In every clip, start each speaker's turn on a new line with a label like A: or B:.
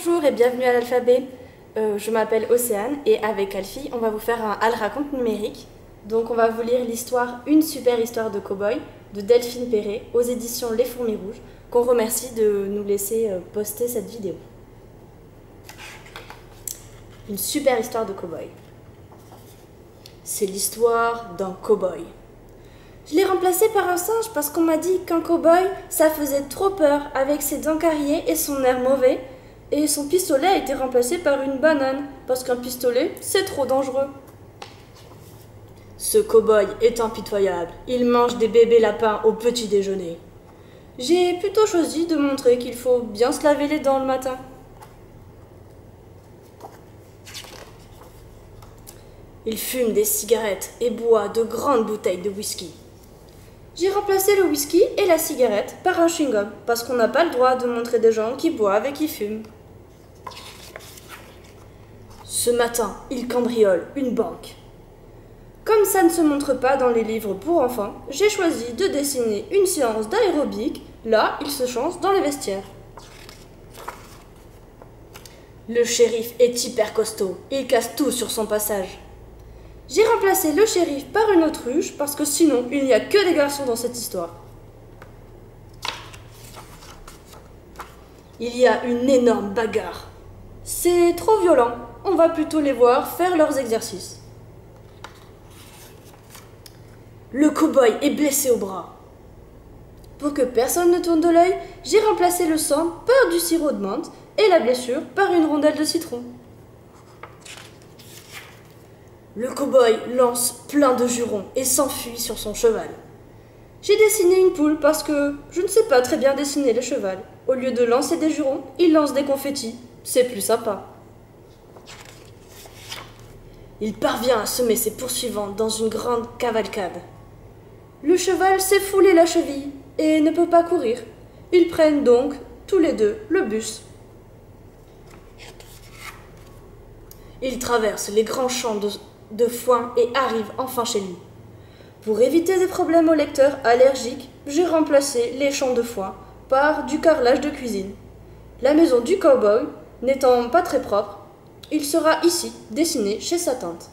A: Bonjour et bienvenue à l'alphabet. Je m'appelle Océane et avec Alfie, on va vous faire un Elle raconte numérique. Donc on va vous lire l'histoire Une super histoire de cow-boy de Delphine Perret aux éditions Les Fourmis Rouges, qu'on remercie de nous laisser poster cette vidéo. Une super histoire de cow-boy. C'est l'histoire d'un cow-boy. Je l'ai remplacé par un singe parce qu'on m'a dit qu'un cow-boy, ça faisait trop peur avec ses dents carriées et son air mauvais. Et son pistolet a été remplacé par une banane parce qu'un pistolet, c'est trop dangereux. Ce cow-boy est impitoyable. Il mange des bébés lapins au petit déjeuner. J'ai plutôt choisi de montrer qu'il faut bien se laver les dents le matin. Il fume des cigarettes et boit de grandes bouteilles de whisky. J'ai remplacé le whisky et la cigarette par un chewing-gum parce qu'on n'a pas le droit de montrer des gens qui boivent et qui fument. Ce matin, il cambriole une banque. Comme ça ne se montre pas dans les livres pour enfants, j'ai choisi de dessiner une séance d'aérobic. Là, il se change dans les vestiaires. Le shérif est hyper costaud. Il casse tout sur son passage. J'ai remplacé le shérif par une autruche parce que sinon, il n'y a que des garçons dans cette histoire. Il y a une énorme bagarre. C'est trop violent. On va plutôt les voir faire leurs exercices. Le cow-boy est blessé au bras. Pour que personne ne tourne de l'œil, j'ai remplacé le sang par du sirop de menthe et la blessure par une rondelle de citron. Le cow-boy lance plein de jurons et s'enfuit sur son cheval. J'ai dessiné une poule parce que je ne sais pas très bien dessiner le cheval. Au lieu de lancer des jurons, il lance des confettis. C'est plus sympa. Il parvient à semer ses poursuivants dans une grande cavalcade. Le cheval s'est foulé la cheville et ne peut pas courir. Ils prennent donc, tous les deux, le bus. Il traverse les grands champs de foin et arrive enfin chez lui. Pour éviter des problèmes au lecteur allergique, j'ai remplacé les champs de foin par du carrelage de cuisine. La maison du cow-boy n'étant pas très propre, il sera ici dessiné chez sa tante.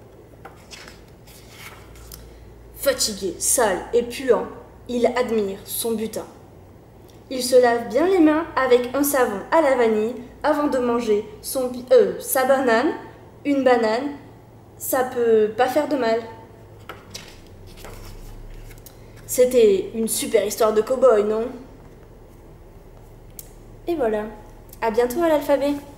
A: Fatigué, sale et puant, il admire son butin. Il se lave bien les mains avec un savon à la vanille avant de manger sa banane. Une banane, ça peut pas faire de mal. C'était une super histoire de cow-boy, non? Et voilà. À bientôt à l'alphabet.